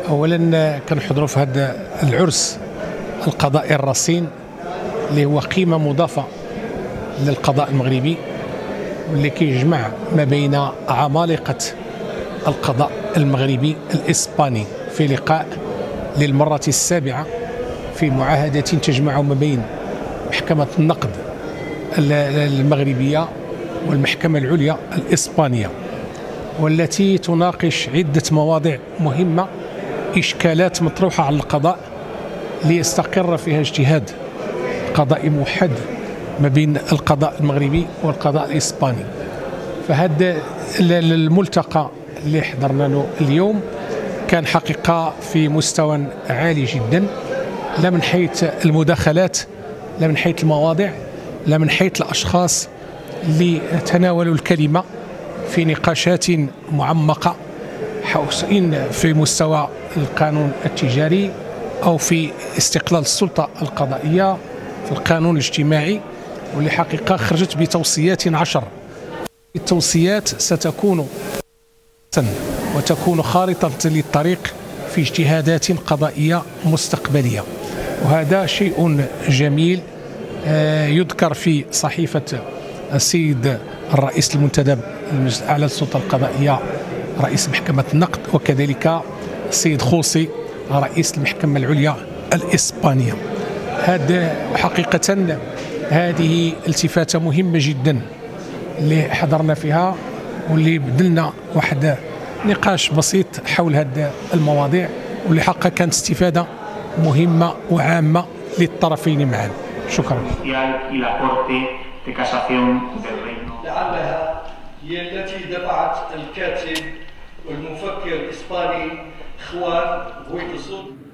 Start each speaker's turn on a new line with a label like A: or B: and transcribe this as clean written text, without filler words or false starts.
A: اولا كنحضروا في هذا العرس القضائي الرصين اللي هو قيمه مضافه للقضاء المغربي، واللي كيجمع ما بين عمالقه القضاء المغربي الاسباني في لقاء للمره السابعه في معاهده تجمع ما بين محكمه النقد المغربيه والمحكمه العليا الاسبانيه، والتي تناقش عده مواضيع مهمه، اشكالات مطروحه على القضاء ليستقر فيها اجتهاد قضائي موحد ما بين القضاء المغربي والقضاء الاسباني. فهذا الملتقى اللي حضرنا له اليوم كان حقيقه في مستوى عالي جدا، لا من حيث المداخلات، لا من حيث المواضيع، لا من حيث الاشخاص اللي تناولوا الكلمه في نقاشات معمقه حوسين في مستوى القانون التجاري او في استقلال السلطه القضائيه في القانون الاجتماعي، واللي حقيقه خرجت بتوصيات 10. التوصيات ستكون وتكون خارطه للطريق في اجتهادات قضائيه مستقبليه، وهذا شيء جميل يذكر في صحيفه السيد الرئيس المنتدب المجلس الاعلى للسلطه القضائيه رئيس محكمه النقد، وكذلك السيد خوصي رئيس المحكمه العليا الاسبانيه. هذا حقيقه هذه التفاته مهمه جدا اللي حضرنا فيها، واللي بدلنا واحد نقاش بسيط حول هذه المواضيع، واللي حقا كانت استفاده مهمه وعامه للطرفين معا. شكرا.
B: لعلها هي التي دفعت الكاتب والمفكر الاسباني خوان غويتسون